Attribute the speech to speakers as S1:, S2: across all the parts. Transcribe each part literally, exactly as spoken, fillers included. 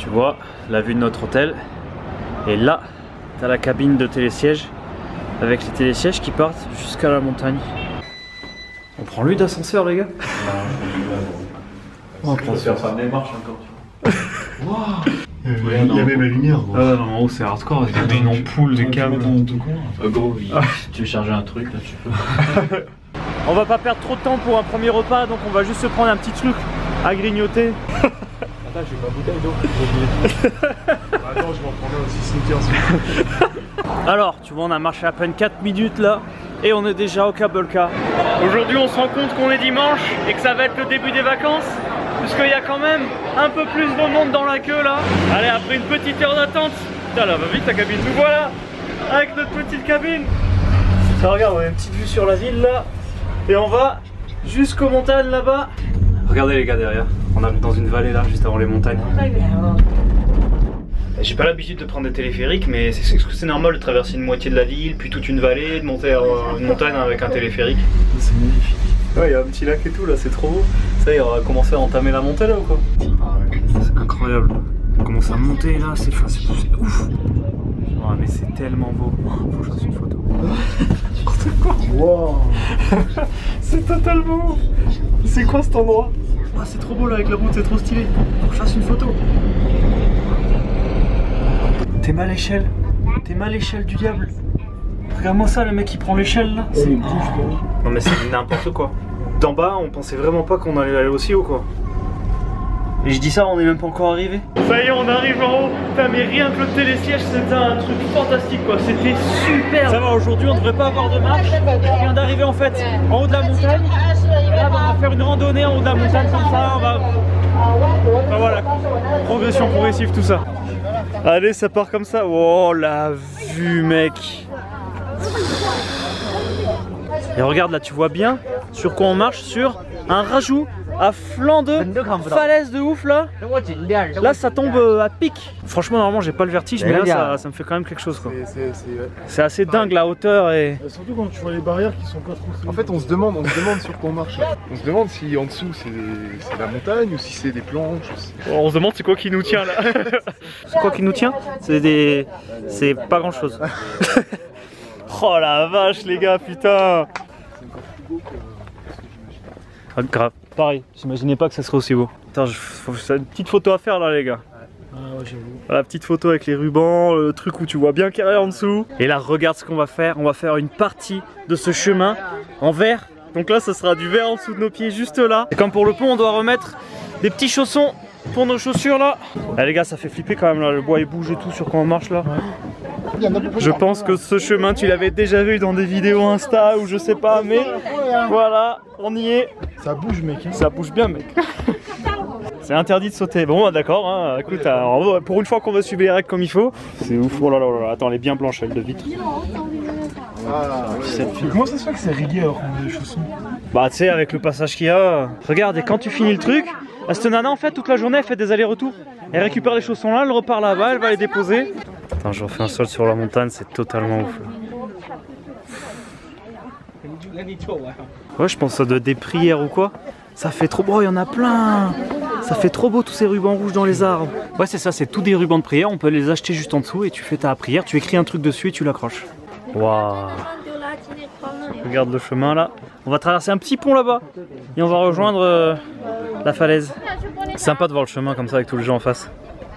S1: Tu vois la vue de notre hôtel. Et là, t'as la cabine de télésiège avec les télésièges qui partent jusqu'à la montagne. On prend lui d'ascenseur, les gars. On prend faire ça des marches encore. Wow.
S2: Il y avait ma lumière.
S1: Ah non, non, en haut c'est hardcore, il y avait une ampoule, des câbles.
S3: Euh, gros, oui. Ah. Si tu veux charger un truc, là tu peux.
S1: On va pas perdre trop de temps pour un premier repas, donc on va juste se prendre un petit truc à grignoter.
S3: Attends, j'ai pas bouteille d'eau.
S2: Attends, je vais en prendre aussi sneakers.
S1: Alors, tu vois, on a marché à peine quatre minutes là, et on est déjà au Cable Car. Aujourd'hui, on se rend compte qu'on est dimanche et que ça va être le début des vacances. Puisqu'il y a quand même un peu plus de monde dans la queue là. Allez, après une petite heure d'attente. Putain, là va vite la cabine. Nous voilà avec notre petite cabine. Ça, regarde, on a une petite vue sur la ville là. Et on va jusqu'aux montagnes là-bas. Regardez les gars derrière. On arrive dans une vallée là, juste avant les montagnes. J'ai pas l'habitude de prendre des téléphériques, mais c'est normal de traverser une moitié de la ville, puis toute une vallée, de monter à une montagne avec un téléphérique. C'est magnifique. Ouais, il y a un petit lac et tout là, c'est trop beau. Ça y est, on va commencer à entamer la montée là ou quoi? C'est incroyable. On commence à monter là, c'est ouf. Oh, mais c'est tellement beau. Faut que je fasse une photo. Wow. C'est totalement ouf. C'est quoi cet endroit? Oh, c'est trop beau là avec la route, c'est trop stylé. Faut que je fasse une photo. T'es mal à l'échelle. T'es mal à l'échelle du diable. Regarde-moi ça, le mec qui prend l'échelle là. C'est oh. Non mais c'est n'importe quoi. D'en bas, on pensait vraiment pas qu'on allait aller aussi haut quoi. Et je dis ça, on est même pas encore arrivé. Ça y est, on arrive en haut. Putain, mais rien que le télésiège, c'était un truc fantastique quoi. C'était super. Ça va, aujourd'hui, on devrait pas avoir de marche. On vient d'arriver en fait en haut de la montagne. Et là, on va faire une randonnée en haut de la montagne comme ça. On va. Enfin voilà, progression progressive, tout ça. Allez, ça part comme ça. Oh la vue, mec. Et regarde là, tu vois bien sur quoi on marche, sur un rajout à flanc de falaise de ouf là. Là ça tombe à pic. Franchement normalement j'ai pas le vertige, mais là ça, ça me fait quand même quelque chose quoi. C'est assez dingue la hauteur et...
S2: Surtout quand tu vois les barrières qui sont pas trop... En fait on se demande, on se demande sur quoi on marche. On se demande si en dessous c'est la montagne ou si c'est des planches.
S1: On se demande c'est quoi qui nous tient là. C'est quoi qui nous tient? C'est des... C'est pas grand chose. Oh la vache les gars, putain. Ah, grave, pareil, j'imaginais pas que ça serait aussi beau. Putain, j'ai une petite photo à faire là les gars.
S2: Ah ouais, j'avoue.
S1: La petite photo avec les rubans, le truc où tu vois bien carré en dessous. Et là regarde ce qu'on va faire, on va faire une partie de ce chemin en verre. Donc là ça sera du verre en dessous de nos pieds juste là. Et comme pour le pont on doit remettre des petits chaussons pour nos chaussures là. Ah les gars ça fait flipper quand même là, le bois il bouge et tout sur quand on marche là. Je pense que ce chemin tu l'avais déjà vu dans des vidéos Insta ou je sais pas, mais voilà, on y est.
S2: Ça bouge mec.
S1: Ça bouge bien mec. C'est interdit de sauter. Bon d'accord, hein. Écoute, alors, pour une fois qu'on va suivre les règles comme il faut. C'est ouf, oh là là là, attends elle est bien blanche elle de vitre.
S2: Ah, comment ça se fait que c'est rigué alors qu'on a des chaussons?
S1: Bah tu sais avec le passage qu'il y a. Regarde et quand tu finis le truc, cette nana en fait toute la journée elle fait des allers-retours. Elle récupère les chaussons là, elle repart là-bas, elle va les déposer. Attends, je refais un sol sur la montagne, c'est totalement ouf. Ouais, je pense que ça doit être des prières ou quoi. Ça fait trop beau, il y en a plein. Ça fait trop beau tous ces rubans rouges dans les arbres. Ouais, c'est ça, c'est tous des rubans de prière. On peut les acheter juste en dessous et tu fais ta prière, tu écris un truc dessus et tu l'accroches. Waouh. Regarde le chemin là. On va traverser un petit pont là-bas et on va rejoindre euh, la falaise. Sympa de voir le chemin comme ça avec tous les gens en face.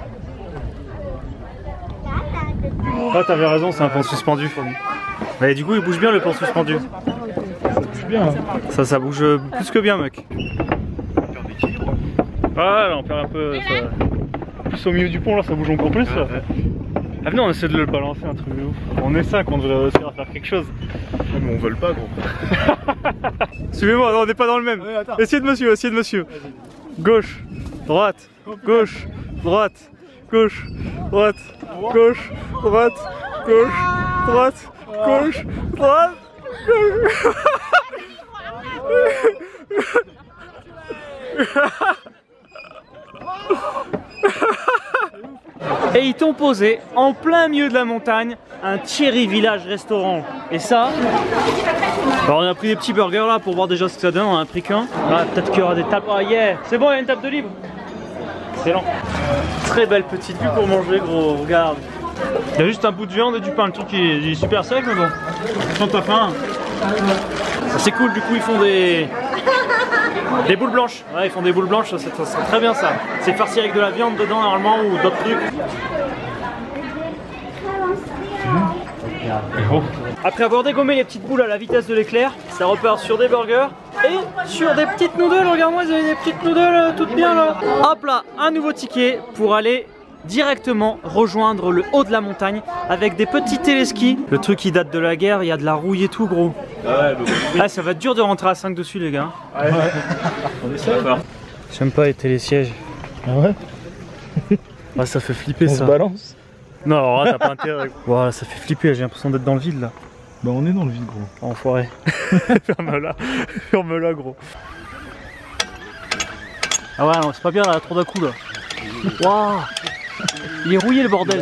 S1: Ah, t'avais raison, c'est un pont suspendu. Mais du coup, il bouge bien le pont suspendu.
S2: Ça bouge bien. Hein.
S1: Ça, ça bouge plus que bien, mec. Ah, là, on perd un peu. Ça... Plus au milieu du pont, là, ça bouge encore plus. Là. Ah, venez, on essaie de le balancer, un truc de ouf. On est cinq, on devrait réussir à faire quelque chose.
S2: Ouais, mais on vole pas, gros.
S1: Suivez-moi, on n'est pas dans le même. Ouais, essayez de me suivre, essayez de me suivre. Gauche, droite, gauche, droite, gauche, droite, gauche, droite, gauche, droite, gauche, droite, gauche. Et ils t'ont posé en plein milieu de la montagne un Thierry Village restaurant. Et ça, alors on a pris des petits burgers là pour voir déjà ce que ça donne. On en a pris qu'un. Ah, peut-être qu'il y aura des tables. Ah yeah, c'est bon, il y a une table de libre. Excellent. Très belle petite vue pour manger, gros, regarde. Il y a juste un bout de viande et du pain, le truc qui est, il est super sec, mais bon, quand t'as faim. C'est cool, du coup ils font des des boules blanches. Ouais, ils font des boules blanches, c'est très bien ça. C'est farci avec de la viande dedans normalement ou d'autres trucs. Après avoir dégommé les petites boules à la vitesse de l'éclair, ça repart sur des burgers et sur des petites noodles. Regarde-moi, ils avaient des petites noodles toutes bien là. Hop là, un nouveau ticket pour aller directement rejoindre le haut de la montagne avec des petits téléskis. Le truc qui date de la guerre, il y a de la rouille et tout, gros. Ah, ouais, ça va être dur de rentrer à cinq dessus, les gars. Ouais. On essaie. J'aime pas les télésièges.
S2: Ah ouais.
S1: Ah, ça fait flipper.
S2: On
S1: ça.
S2: se balance.
S1: Non, alors là, t'as pas intérêt. Voilà, ça fait flipper, j'ai l'impression d'être dans le vide là.
S2: Bah, on est dans le vide, gros.
S1: Enfoiré. Ferme-la. Ferme-la, gros. Ah ouais, non, c'est pas bien là, trop d'un coup là. Waouh. Il est rouillé le bordel.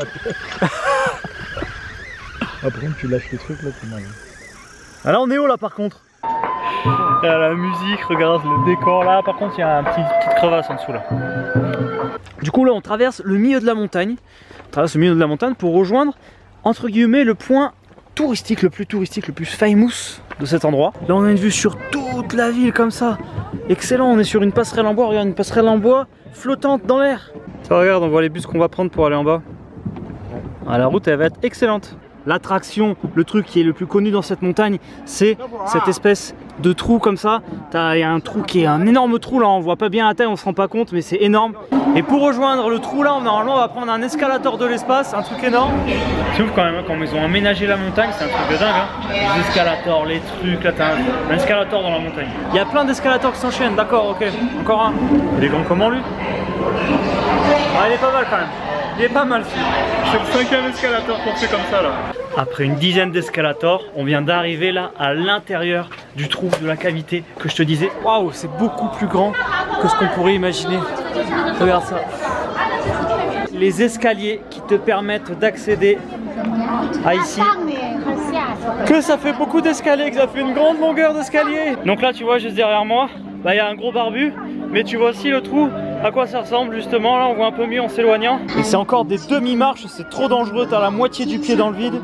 S2: Après, tu lâches les trucs là, t'es mal.
S1: Ah là, on est haut là par contre. Là, la musique, regarde le décor là. Par contre, il y a une petite, petite crevasse en dessous là. Du coup, là, on traverse le milieu de la montagne. On traverse le milieu de la montagne pour rejoindre, entre guillemets, le point touristique, le plus touristique, le plus famous de cet endroit. Là, on a une vue sur toute la ville comme ça. Excellent, on est sur une passerelle en bois. Regarde, une passerelle en bois flottante dans l'air. Ça, regarde, on voit les bus qu'on va prendre pour aller en bas. Ah, la route, elle va être excellente. L'attraction, le truc qui est le plus connu dans cette montagne, c'est cette espèce de trou comme ça. Il y a un trou qui est un énorme trou là, on voit pas bien la taille, on se rend pas compte, mais c'est énorme. Et pour rejoindre le trou là, normalement on va prendre un escalator de l'espace, un truc énorme. C'est ouf quand même, hein, quand ils ont aménagé la montagne, c'est un truc de dingue. Hein. Les escalators, les trucs, là t'as un, un escalator dans la montagne. Il y a plein d'escalators qui s'enchaînent, d'accord, ok. Encore un. Il est grand comment lui? Ah, il est pas mal quand même. Il est pas mal celui-là. C'est le cinquième escalator qu'on fait comme ça là. Après une dizaine d'escalators, on vient d'arriver là à l'intérieur du trou de la cavité que je te disais. Waouh, c'est beaucoup plus grand que ce qu'on pourrait imaginer. Regarde ça. Les escaliers qui te permettent d'accéder à ici. Que ça fait beaucoup d'escaliers, que ça fait une grande longueur d'escalier. Donc là tu vois juste derrière moi, bah, il y a un gros barbu. Mais tu vois aussi le trou, à quoi ça ressemble justement, là on voit un peu mieux en s'éloignant. Et c'est encore des demi-marches, c'est trop dangereux, t'as la moitié du pied dans le vide.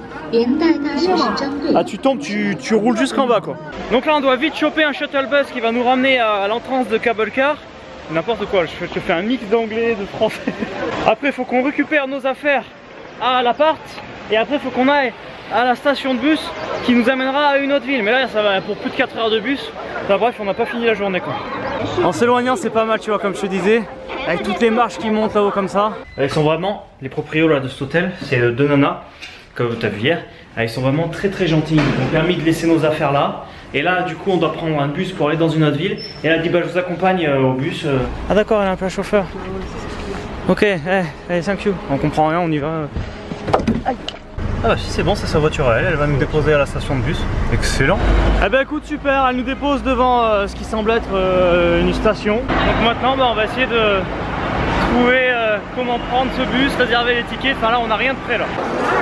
S1: Ah tu tombes, tu, tu roules jusqu'en bas quoi. Donc là on doit vite choper un shuttle bus qui va nous ramener à, à l'entrance de Cable Car. N'importe quoi, je, je fais un mix d'anglais, de français. Après il faut qu'on récupère nos affaires à l'appart. Et après il faut qu'on aille à la station de bus qui nous amènera à une autre ville. Mais là ça va pour plus de quatre heures de bus. Enfin, bref, on n'a pas fini la journée quoi. En s'éloignant c'est pas mal tu vois, comme je te disais. Avec toutes les marches qui montent là-haut comme ça. Ils sont vraiment, les proprios là de cet hôtel, c'est deux nanas, comme tu as vu hier. Ils sont vraiment très très gentils, ils nous ont permis de laisser nos affaires là. Et là du coup on doit prendre un bus pour aller dans une autre ville. Et elle a dit bah je vous accompagne euh, au bus. Euh. Ah d'accord, elle a un plat chauffeur. Ok, hey, hey, thank you. On comprend rien, on y va. Aïe. Ah bah si c'est bon, c'est sa voiture à elle, elle va nous déposer à la station de bus. Excellent. Eh ben écoute super, elle nous dépose devant euh, ce qui semble être euh, une station. Donc maintenant bah, on va essayer de trouver euh, comment prendre ce bus, réserver les tickets. Enfin là on n'a rien de prêt là.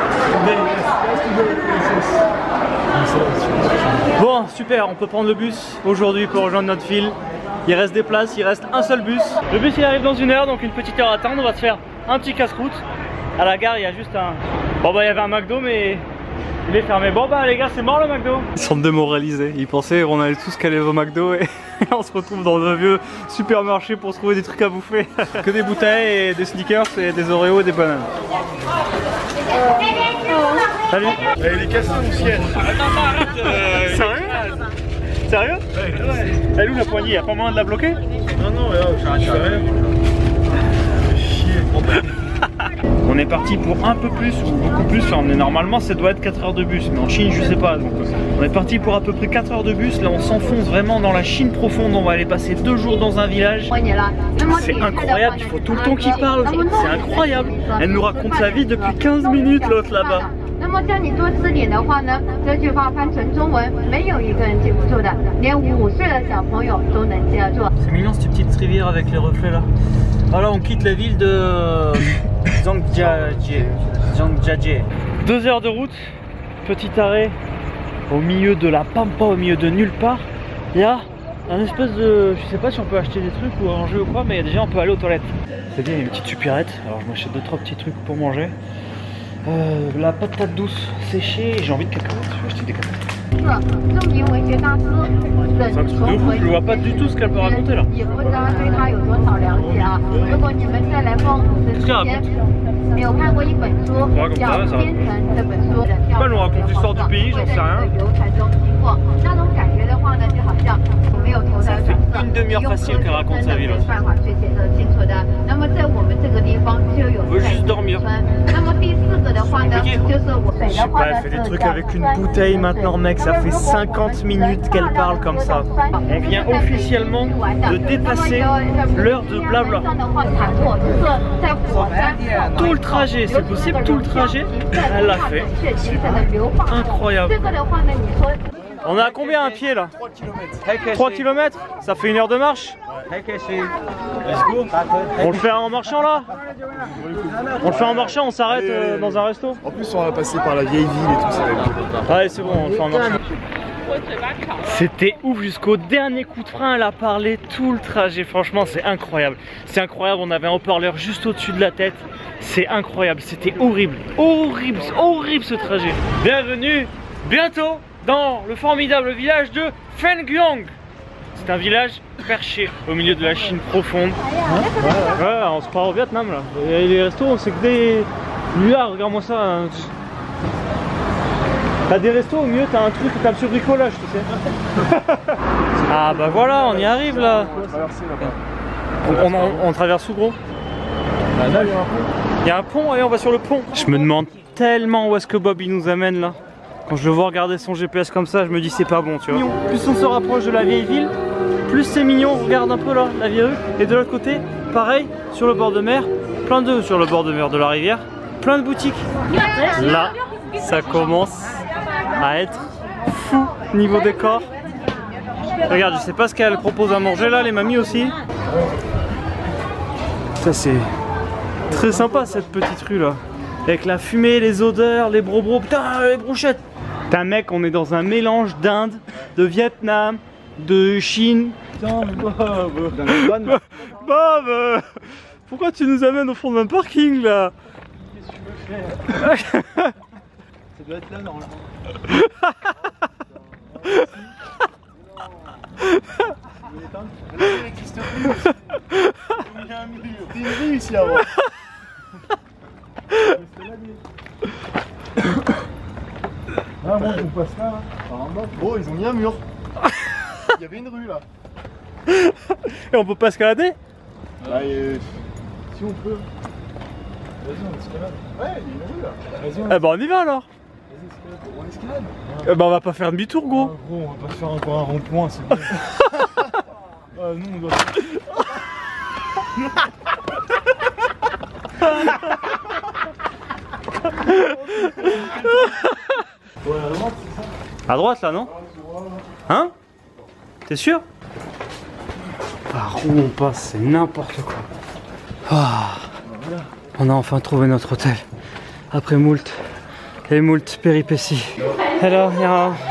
S1: Bon super, on peut prendre le bus aujourd'hui pour rejoindre notre ville. Il reste des places, il reste un seul bus. Le bus il arrive dans une heure, donc une petite heure à attendre. On va se faire un petit casse-croûte. À la gare il y a juste un... Bon bah il y avait un McDo mais il est fermé. Bon bah les gars c'est mort le McDo. Ils sont démoralisés, ils pensaient qu'on allait tous caler au McDo et on se retrouve dans un vieux supermarché pour se trouver des trucs à bouffer. Que des bouteilles et des sneakers et des Oreos et des bananes. Salut.
S2: Elle est cassée au ciel.
S1: Attends, arrête euh... Sérieux? Sérieux? Ouais. Elle est où la poignée? Y'a pas moyen de la bloquer?
S2: Non non, je fais rien. Chier.
S1: On est parti pour un peu plus ou beaucoup plus, enfin, mais normalement ça doit être quatre heures de bus, mais en Chine je sais pas, donc on est parti pour à peu près quatre heures de bus. Là on s'enfonce vraiment dans la Chine profonde, on va aller passer deux jours dans un village. C'est incroyable, il faut tout le temps qu'il parle, c'est incroyable. Elle nous raconte sa vie depuis quinze minutes l'autre là-bas. C'est mignon cette petite rivière avec les reflets là. Voilà, on quitte la ville de Zhangjiajie. Zhangjiajie. Deux heures de route, petit arrêt au milieu de la pampa, au milieu de nulle part. Il y a un espèce de... Je sais pas si on peut acheter des trucs ou manger ou quoi, mais déjà on peut aller aux toilettes. C'est bien, il y a une petite supérette, alors je m'achète deux trois petits trucs pour manger. Euh, la patate douce séchée, j'ai envie de cacahuètes, je vais acheter des cacahuètes. C'est un truc de fou, je vois pas du tout ce qu'elle peut raconter là. Qu'est-ce qu'elle raconte? Ouais, comme ça, ça raconte. Elle nous raconte l'histoire du pays, j'en sais rien. Ça fait une demi-heure facile qu'elle raconte sa vie là. On veut juste dormir. Je sais pas, elle fait des trucs avec une bouteille maintenant mec, ça fait cinquante minutes qu'elle parle comme ça. On vient officiellement de dépasser l'heure de blabla. Tout le trajet, c'est possible, tout le trajet, elle l'a fait. Incroyable. On est à combien à pied là? trois kilomètres. Ça fait une heure de marche. On le fait en marchant là? On le fait en marchant, on s'arrête euh, dans un resto?
S2: En plus on va passer par la vieille ville et tout ça.
S1: Ouais c'est bon, on le fait en marchant. C'était ouf jusqu'au dernier coup de frein, elle a parlé tout le trajet, franchement c'est incroyable. C'est incroyable, on avait un haut-parleur juste au-dessus de la tête. C'est incroyable, c'était horrible, horrible, horrible ce trajet. Bienvenue, bientôt dans le formidable village de Fengyong. C'est un village perché au milieu de la Chine profonde. Ouais, on se croit au Vietnam là. Et les restos, c'est que des... Lui là, regarde-moi ça. T'as des restos au mieux, t'as un truc, t'as sur bricolage, tu sais. Ah bah voilà, on y arrive là. On, on, on, on traverse où gros? Il y a un pont, allez on va sur le pont. Je me demande tellement où est-ce que Bob il nous amène là. Quand je le vois regarder son G P S comme ça, je me dis c'est pas bon, tu vois. Plus on se rapproche de la vieille ville, plus c'est mignon. Regarde un peu là, la vieille rue. Et de l'autre côté, pareil, sur le bord de mer, plein de sur le bord de mer de la rivière, plein de boutiques. Là, ça commence à être fou niveau décor. Regarde, je sais pas ce qu'elle propose à manger là, les mamies aussi. Ça c'est très sympa cette petite rue là. Avec la fumée, les odeurs, les brobros, putain les brochettes. Putain mec, on est dans un mélange d'Inde, de Vietnam, de Chine. Putain Bob, Bob, Bob euh, pourquoi tu nous amènes au fond d'un parking là? Qu'est-ce que tu veux faire? Ça doit être là normalement. Il n'existe plus. Il y a un mur. C'est une rue ici avant. Ah bon, on passe là, par en bas. Oh, ils ont mis un mur. Il y avait une rue là. Et on peut pas escalader? Bah, euh, si on peut. Vas-y, on escalade. Ouais, il y a une rue là. Vas-y, on... Eh bah on y va alors. Vas-y, escalade. On escalade. Ouais. Eh bah on va pas faire demi-tour gros. Ah, gros, on va pas faire encore un rond-point, c'est bon. Ah, nous on doit... Ouais, à droite, c'est ça? À droite là, non? Hein? T'es sûr? Par où on passe, c'est n'importe quoi. Ah, on a enfin trouvé notre hôtel. Après moult et moult péripéties. Alors, il y a un...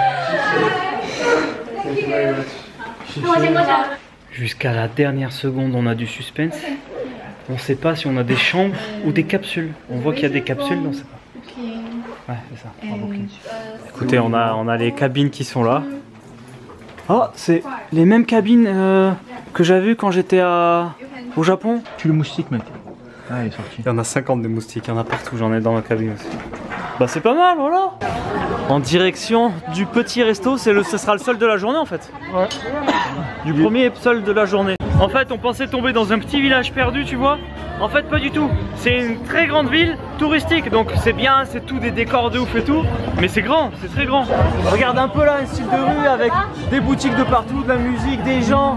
S1: Jusqu'à la dernière seconde, on a du suspense. On sait pas si on a des chambres ou des capsules. On voit qu'il y a des capsules, mais on sait pas. Ouais, c'est ça. Écoutez, on a, on a les cabines qui sont là. Oh, c'est les mêmes cabines euh, que j'avais vues quand j'étais à... au Japon.
S3: Tu le moustique, mec. Ah, il est sorti.
S1: Il y en a cinquante des moustiques, il y en a partout, j'en ai dans ma cabine aussi. Bah c'est pas mal, voilà. En direction du petit resto, c'est le, ce sera le seul de la journée en fait. Ouais. Du premier seul de la journée. En fait, on pensait tomber dans un petit village perdu, tu vois. En fait, pas du tout. C'est une très grande ville touristique, donc c'est bien, c'est tout des décors de ouf et tout. Mais c'est grand, c'est très grand. Regarde un peu là, un style de rue avec des boutiques de partout, de la musique, des gens.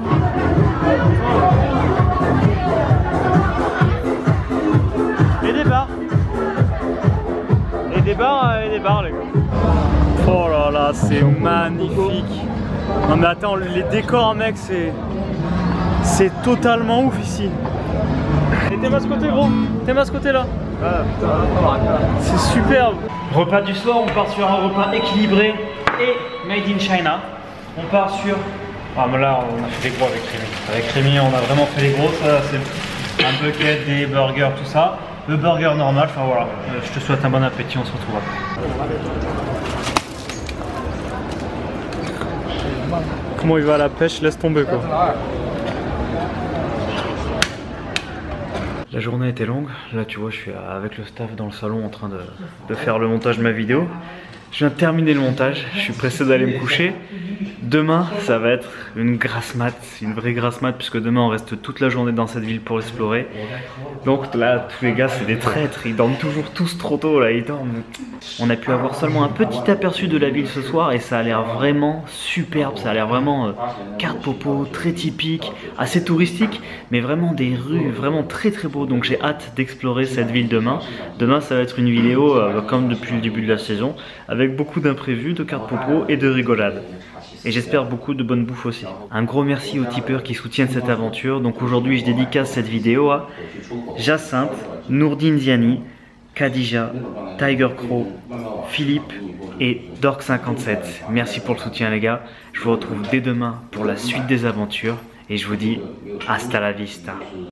S1: Et des bars. Et des bars, et des bars, les gars. Oh là là, c'est magnifique. Non mais attends, les décors, mec, c'est... C'est totalement ouf ici. Et t'es mascoté gros, t'es mascoté là. Ah, c'est superbe. Repas du soir, on part sur un repas équilibré et made in China. On part sur Ah mais là on a fait des gros avec Rémi. Avec Rémi on a vraiment fait les gros, ça c'est un bucket, des burgers, tout ça. Le burger normal, enfin voilà. Euh, je te souhaite un bon appétit, on se retrouve après. Comment il va à la pêche, laisse tomber quoi. La journée était longue, là tu vois je suis avec le staff dans le salon en train de, de faire le montage de ma vidéo. Je viens de terminer le montage, je suis pressé d'aller me coucher. Demain ça va être une grasse mat, une vraie grasse mat puisque demain on reste toute la journée dans cette ville pour explorer. Donc là tous les gars c'est des traîtres, ils dorment toujours tous trop tôt là, ils dorment. On a pu avoir seulement un petit aperçu de la ville ce soir et ça a l'air vraiment superbe, ça a l'air vraiment euh, carte popo, très typique, assez touristique mais vraiment des rues vraiment très très beaux. Donc j'ai hâte d'explorer cette ville demain. Demain ça va être une vidéo euh, comme depuis le début de la saison avec beaucoup d'imprévus, de cartes popo et de rigolades. Et j'espère beaucoup de bonne bouffe aussi. Un gros merci aux tipeurs qui soutiennent cette aventure. Donc aujourd'hui je dédicace cette vidéo à Jacinthe, Nourdine Ziani, Khadija, Tiger Crow, Philippe et Dork cinquante-sept. Merci pour le soutien les gars. Je vous retrouve dès demain pour la suite des aventures. Et je vous dis hasta la vista.